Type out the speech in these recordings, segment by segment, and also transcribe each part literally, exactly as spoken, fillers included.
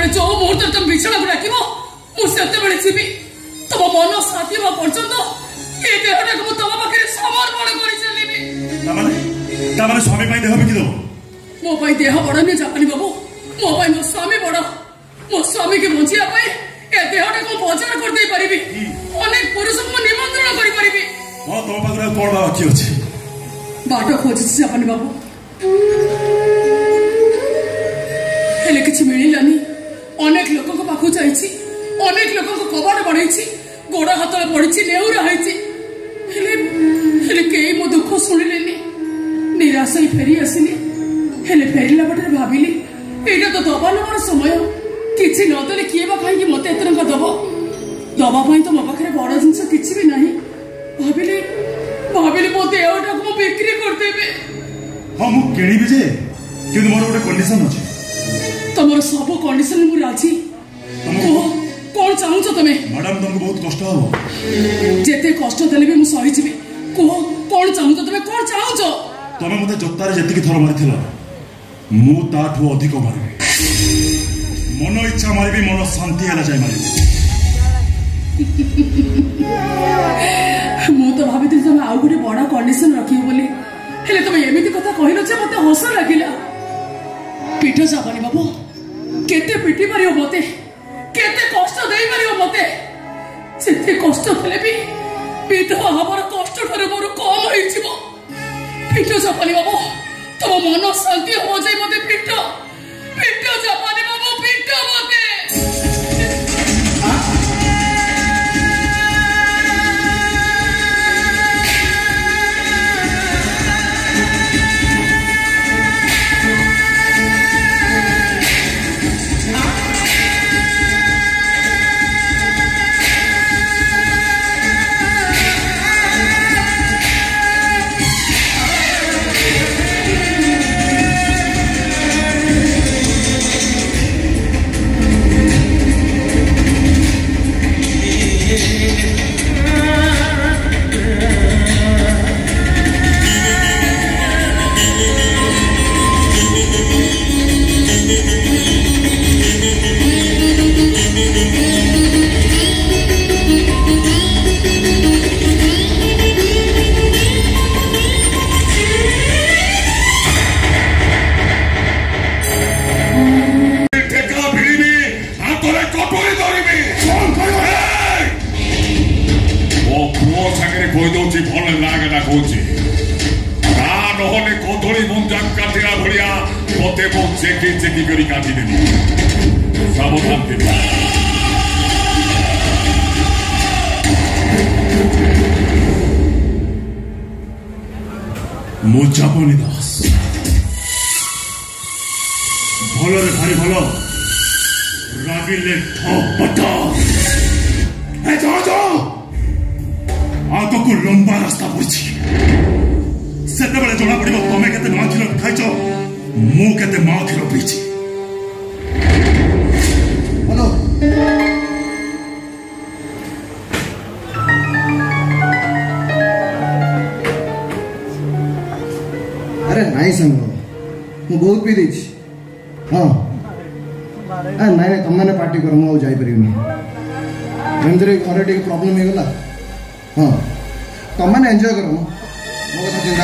तापर जो मुहूर्त तुम बिछड़ा को डाक मुझे जीवी तुम मन शांति हवा पर्यंत ये देहटा को तुम पाखे समर्पण कर चलिए। स्वामी देह बिकी दो मो देह बड़ नुहे जापानी बाबू मो मो स्वामी बड़ मो स्वामी के बचिया ए देहटा को बजार कर दे पारि अनेक पुरुष को निमंत्रण कर पारि तुम पाखे कौन बाकी अच्छे बाट खोजी जापानी बाबू हेले किसी मिलानी अनेक लोक पाखु जाइए अनेक लोक कबाड़ बढ़ई गोड़ हाथ पड़ी नेउरा कई मो दुख शुणिले निराश ही फेरी आसली हेले फेरला बटे भाविली एटा तो दबा नबार समय किसी नदेले किए बा कहीं मत एत टका दब दवाई तो मो पाखे बड़ जिनस किसी भी ना भाविली भाविली मो देहटा को बिक्री करदेबे। हाँ मु किनिबि जे किंतु मोर गोटे कंडीशन अछि तमर सब कंडीशन मु राजी कौन चाहूच तमे मैडम तुमको बहुत कष्ट हो जेते कष्ट देले भी मु सही जीवी कह कौन चाहूच तमे कौन चाहूच तमे मते जोतारे जेतिकी थर मारिथिला मु ताठू अधिक मारिबी मन इच्छा मारिबी मन शांति हला जाय मारिबी मु तो भाभी तुम आउ गोटे बड़ा कंडीशन रखियो बोली हेले तुम एमिति कथा कहिलो जे मते हस लागिला पीठ जाबानी बाबू केते पिटी मारियो मते केते कष्ट देई मारियो मते सेते कष्ट देले भी विधवा हमार कष्ट ठरे मोर कम होई जिवो पीठ जाबानी बाबू तुम मन शांति हो जाय मते पीठ पीठ जाबानी बाबू पीठ मते मुजापनी दास भलरे भारी भल रागिले ठपटा ए जाओ जाओ आगो को लंबा रास्ता पड़ी सेते बेले जना पड़िबो तमे केते मां खिलो खाइछो मु केते मां खिलो पीछि। हेलो अरे नाई संग मु बहुत पी देछि हाँ आ नाई नाई तुम मैंने पार्टी कर मु जाई परिबनी एमतरे घरे टिके प्रॉब्लम हे गला हाँ तुम मैंने एंजॉय करो मो कथा चिंता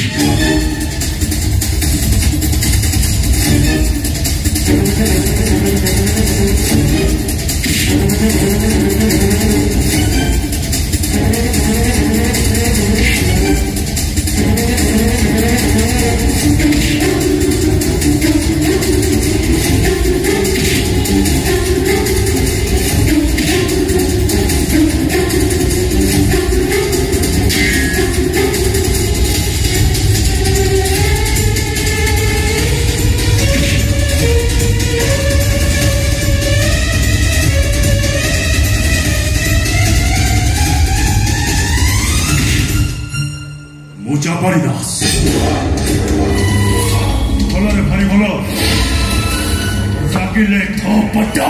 मुजापनी दास भलरे भारी भल रागिले ठपटा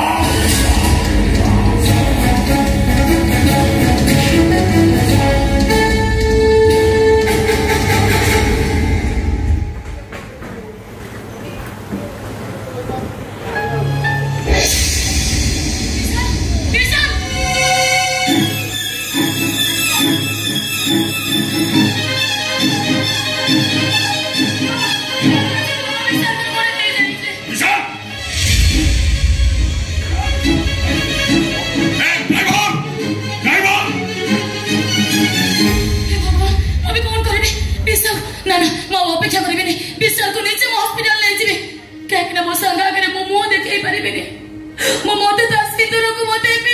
पारिबेनी मो मते ता सिंदूर को मते